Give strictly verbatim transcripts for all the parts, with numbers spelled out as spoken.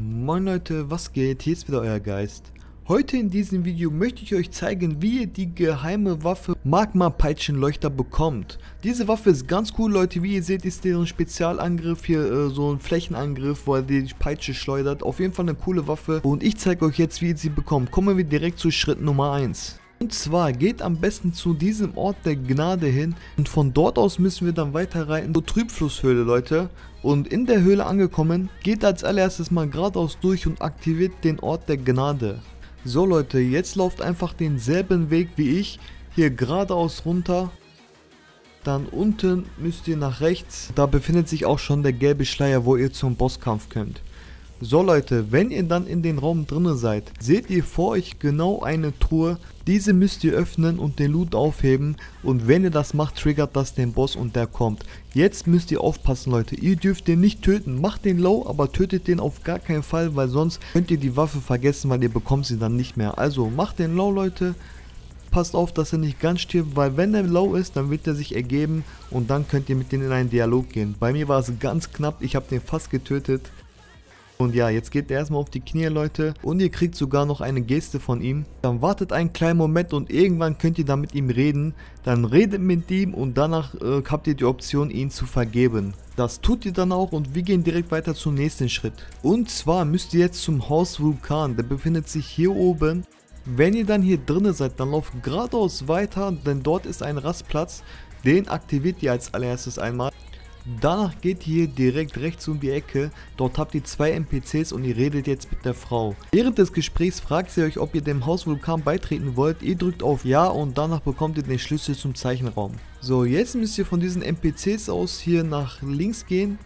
Moin Leute, was geht? Hier ist wieder euer Geist. Heute in diesem Video möchte ich euch zeigen, wie ihr die geheime Waffe Magma-Peitschenleuchter bekommt. Diese Waffe ist ganz cool, Leute. Wie ihr seht, ist deren Spezialangriff hier äh, so ein Flächenangriff, wo er die Peitsche schleudert. Auf jeden Fall eine coole Waffe und ich zeige euch jetzt, wie ihr sie bekommt. Kommen wir direkt zu Schritt Nummer eins. Und zwar geht am besten zu diesem Ort der Gnade hin und von dort aus müssen wir dann weiter reiten zur Trübflusshöhle, Leute. Und in der Höhle angekommen, geht als allererstes mal geradeaus durch und aktiviert den Ort der Gnade. So Leute, jetzt lauft einfach denselben Weg wie ich, hier geradeaus runter. Dann unten müsst ihr nach rechts, da befindet sich auch schon der gelbe Schleier, wo ihr zum Bosskampf könnt. So Leute, wenn ihr dann in den Raum drinne seid, seht ihr vor euch genau eine Truhe. Diese müsst ihr öffnen und den Loot aufheben und wenn ihr das macht, triggert das den Boss und der kommt. Jetzt müsst ihr aufpassen Leute, ihr dürft den nicht töten, macht den low, aber tötet den auf gar keinen Fall, weil sonst könnt ihr die Waffe vergessen, weil ihr bekommt sie dann nicht mehr. Also macht den low Leute, passt auf, dass er nicht ganz stirbt, weil wenn er low ist, dann wird er sich ergeben und dann könnt ihr mit denen in einen Dialog gehen. Bei mir war es ganz knapp, ich habe den fast getötet. Und ja, jetzt geht er erstmal auf die Knie, Leute. Und ihr kriegt sogar noch eine Geste von ihm. Dann wartet einen kleinen Moment und irgendwann könnt ihr dann mit ihm reden. Dann redet mit ihm und danach äh, habt ihr die Option, ihn zu vergeben. Das tut ihr dann auch und wir gehen direkt weiter zum nächsten Schritt. Und zwar müsst ihr jetzt zum Haus Vulkan. Der befindet sich hier oben. Wenn ihr dann hier drinnen seid, dann lauft geradeaus weiter, denn dort ist ein Rastplatz. Den aktiviert ihr als allererstes einmal. Danach geht ihr direkt rechts um die Ecke, dort habt ihr zwei N P Cs und ihr redet jetzt mit der Frau. Während des Gesprächs fragt sie euch, ob ihr dem Haus Vulkan beitreten wollt, ihr drückt auf Ja und danach bekommt ihr den Schlüssel zum Zeichenraum. So, jetzt müsst ihr von diesen N P Cs aus hier nach links gehen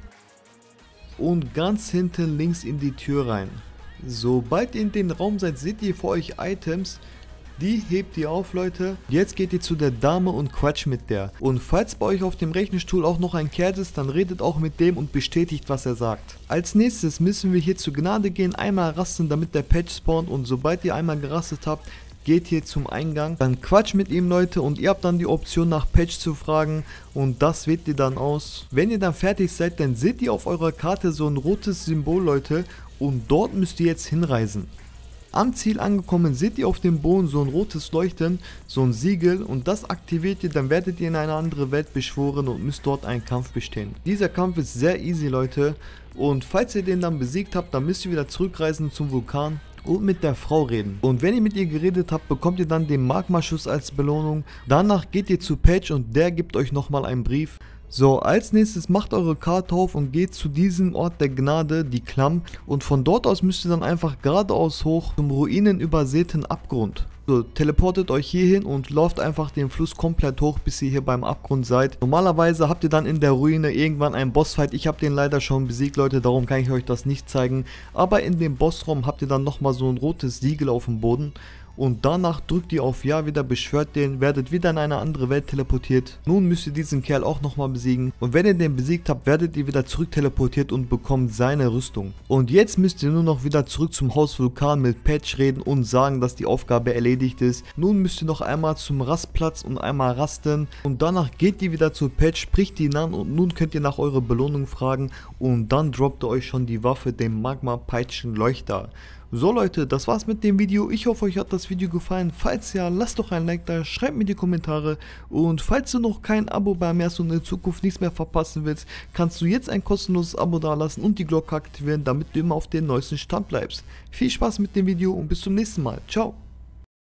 und ganz hinten links in die Tür rein. Sobald ihr in den Raum seid, seht ihr vor euch Items. Die hebt ihr auf, Leute. Jetzt geht ihr zu der Dame und quatscht mit der. Und falls bei euch auf dem Rechenstuhl auch noch ein Kerl ist, dann redet auch mit dem und bestätigt, was er sagt. Als nächstes müssen wir hier zur Gnade gehen, einmal rasten, damit der Patch spawnt. Und sobald ihr einmal gerastet habt, geht hier zum Eingang. Dann quatscht mit ihm, Leute, und ihr habt dann die Option, nach Patch zu fragen. Und das wählt ihr dann aus. Wenn ihr dann fertig seid, dann seht ihr auf eurer Karte so ein rotes Symbol, Leute. Und dort müsst ihr jetzt hinreisen. Am Ziel angekommen seht ihr auf dem Boden so ein rotes Leuchten, so ein Siegel und das aktiviert ihr, dann werdet ihr in eine andere Welt beschworen und müsst dort einen Kampf bestehen. Dieser Kampf ist sehr easy, Leute, und falls ihr den dann besiegt habt, dann müsst ihr wieder zurückreisen zum Vulkan und mit der Frau reden. Und wenn ihr mit ihr geredet habt, bekommt ihr dann den Magma-Schuss als Belohnung. Danach geht ihr zu Patch und der gibt euch nochmal einen Brief. So, als nächstes macht eure Karte auf und geht zu diesem Ort der Gnade, die Klamm. Und von dort aus müsst ihr dann einfach geradeaus hoch zum ruinenübersäten Abgrund. So, teleportet euch hierhin und lauft einfach den Fluss komplett hoch, bis ihr hier beim Abgrund seid. Normalerweise habt ihr dann in der Ruine irgendwann einen Bossfight. Ich habe den leider schon besiegt, Leute, darum kann ich euch das nicht zeigen. Aber in dem Bossraum habt ihr dann nochmal so ein rotes Siegel auf dem Boden. Und danach drückt ihr auf Ja, wieder beschwört den, werdet wieder in eine andere Welt teleportiert. Nun müsst ihr diesen Kerl auch nochmal besiegen. Und wenn ihr den besiegt habt, werdet ihr wieder zurück teleportiert und bekommt seine Rüstung. Und jetzt müsst ihr nur noch wieder zurück zum Haus Vulkan mit Patch reden und sagen, dass die Aufgabe erledigt ist. Nun müsst ihr noch einmal zum Rastplatz und einmal rasten. Und danach geht ihr wieder zu Patch, spricht ihn an und nun könnt ihr nach eurer Belohnung fragen. Und dann droppt ihr euch schon die Waffe, den Magma-Peitschenleuchter. So Leute, das war's mit dem Video. Ich hoffe, euch hat das Video gefallen. Falls ja, lasst doch ein Like da, schreibt mir die Kommentare. Und falls du noch kein Abo bei mir hast und in Zukunft nichts mehr verpassen willst, kannst du jetzt ein kostenloses Abo dalassen und die Glocke aktivieren, damit du immer auf dem neuesten Stand bleibst. Viel Spaß mit dem Video und bis zum nächsten Mal. Ciao.